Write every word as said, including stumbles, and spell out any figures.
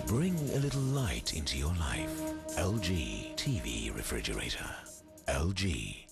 Bring a little light into your life. L G T V refrigerator. L G.